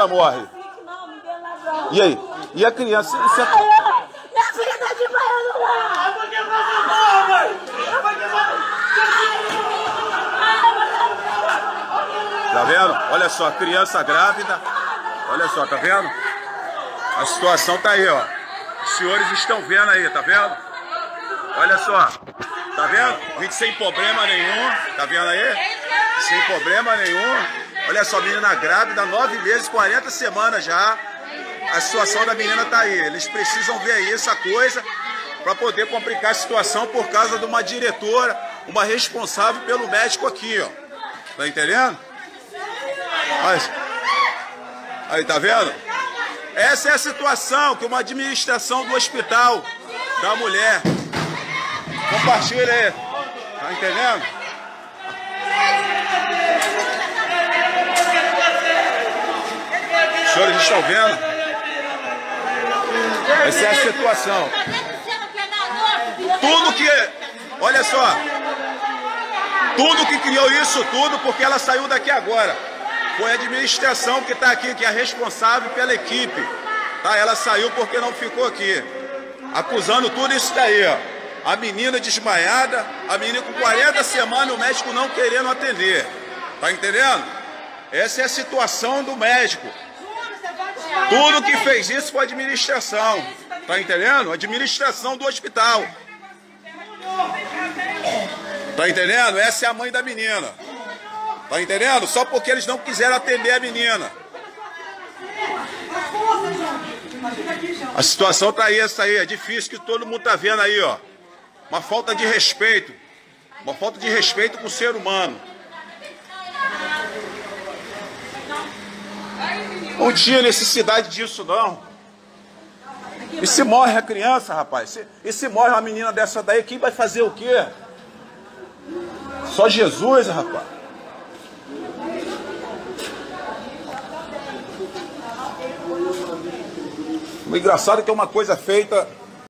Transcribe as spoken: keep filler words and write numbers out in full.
nunca morre. E aí? E a criança? Isso é... Minha filha tá desmaiando lá! Tá vendo? Olha só, criança grávida. Olha só, tá vendo? A situação tá aí, ó. Os senhores estão vendo aí, tá vendo? Olha só. Tá vendo? Vídeo sem problema nenhum. Tá vendo aí? Sem problema nenhum. Olha só, menina grávida, nove meses, quarenta semanas já. A situação da menina tá aí. Eles precisam ver aí essa coisa para poder complicar a situação por causa de uma diretora, uma responsável pelo médico aqui, ó. Tá entendendo? Mas, aí, tá vendo? Essa é a situação que uma administração do hospital da mulher. Compartilha aí. Tá entendendo? Os senhores estão vendo? Essa é a situação. Tudo que... Olha só. Tudo que criou isso tudo, porque ela saiu daqui agora. Foi a administração que está aqui, que é responsável pela equipe. Tá? Ela saiu porque não ficou aqui. Acusando tudo isso daí, ó. A menina desmaiada, a menina com quarenta semanas, o médico não querendo atender. Tá entendendo? Essa é a situação do médico. Tudo que fez isso foi a administração. Tá entendendo? A administração do hospital. Tá entendendo? Essa é a mãe da menina. Tá entendendo? Só porque eles não quiseram atender a menina. A situação tá aí, essa aí. É difícil, que todo mundo tá vendo aí, ó. Uma falta de respeito. Uma falta de respeito com o ser humano. Não tinha necessidade disso, não. E se morre a criança, rapaz? E se morre uma menina dessa daí, quem vai fazer o quê? Só Jesus, rapaz. O engraçado é que é uma coisa feita